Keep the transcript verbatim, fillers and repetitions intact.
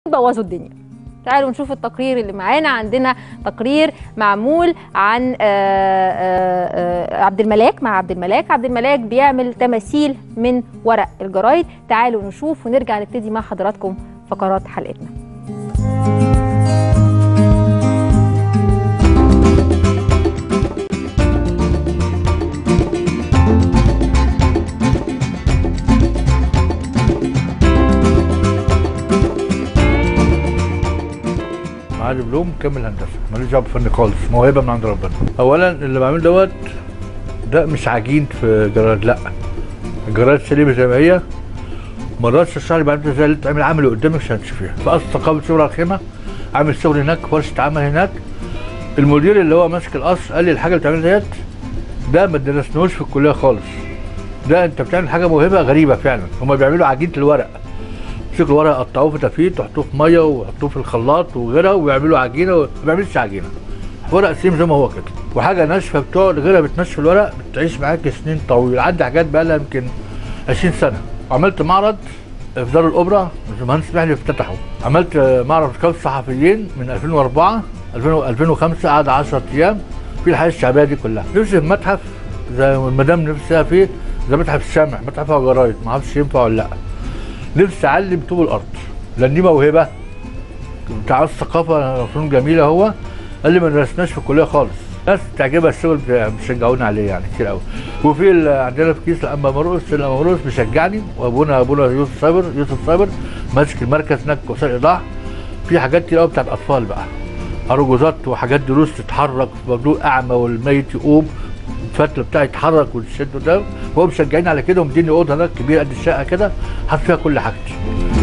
يبوظوا الدنيا. تعالوا نشوف التقرير اللي معانا. عندنا تقرير معمول عن عبد الملاك مع عبد الملاك. عبد الملاك بيعمل تماثيل من ورق الجرايد. تعالوا نشوف ونرجع نبتدي مع حضراتكم فقرات حلقتنا. معالي دبلوم مكمل هندسه، ماليش دعوه بالفن خالص، موهبه من عند ربنا. اولا اللي بعمله دوت ده مش عجين في جراد، لا الجراد سليمه زي ما هي. مرات تشرح لي بعد ازاي اللي بتعمل عملي قدامك عشان تشوفيها. في اصل ثقافه شغل على الخيمه، عامل شغل هناك، ورشه عمل هناك. المدير اللي هو ماسك القصر قال لي الحاجه اللي بتعملها ديت ده ما درسناهوش في الكليه خالص، ده انت بتعمل حاجه موهبه غريبه فعلا. هم بيعملوا عجينه الورق، يمسكوا الورق يقطعوه في تفيت ويحطوه في ميه ويحطوه في الخلاط وغيرها ويعملوا عجينه. ما بيعملش عجينه، ورق سليم زي ما هو كده، وحاجه ناشفه بتقعد غيرها بتنشف الورق بتعيش معاك سنين طويله. عندي حاجات بقى لها يمكن عشرين سنه. عملت معرض في دار الاوبرا، المهندس محلي افتتحه. عملت معرض كوكب الصحفيين من ألفين وأربعة ألفين وخمسة، قعد عشرة ايام في الحياه الشعبيه دي كلها. نفسي في متحف زي المدام نفسها فيه، زي متحف الشمع، متحف الجرايد، ما اعرفش ينفع ولا لا. نفسي اعلم طوب الارض لان دي موهبه بتاع الثقافه، فنون جميله. هو قال لي ما درسناش في الكليه خالص. ناس تعجبها الشغل بيشجعونا عليه يعني كتير قوي. وفي عندنا في كيس الانبا مرقس، الانبا مرقس بيشجعني، وابونا ابونا يوسف صابر يوسف صابر ماسك المركز هناك وسائل ايضاح. في حاجات كتير قوي بتاعت اطفال بقى، ارجوزات وحاجات دروس تتحرك، مبلوغ اعمى والميت يقوم، الفتله بتاعي يتحرك وتشد ده. وهو مشجعني على كده ومديني اوضه هناك كبيره قد الشقه كده، حاطط فيها كل حاجتي.